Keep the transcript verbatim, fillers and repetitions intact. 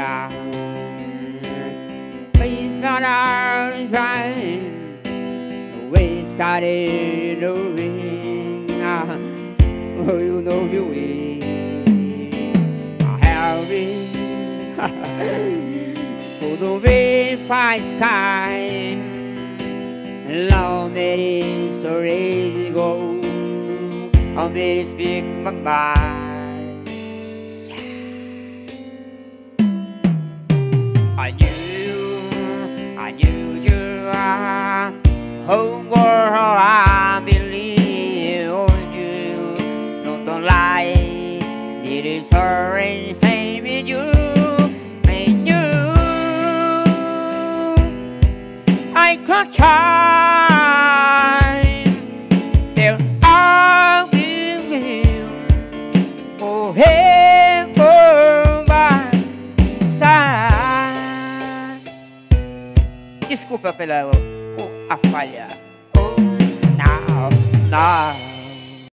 down. Please not our trying. We started moving. Oh, you know you will. Harry, for the way fight sky. Long may it so ready go. I may it speak my mind. I knew, I knew you are. Whole world I believe on you. Don't, don't lie. It is sorry, same with you. And you, I could try. There I will. Oh, heaven by side. Desculpa pela oh, a falha. Oh, now, now.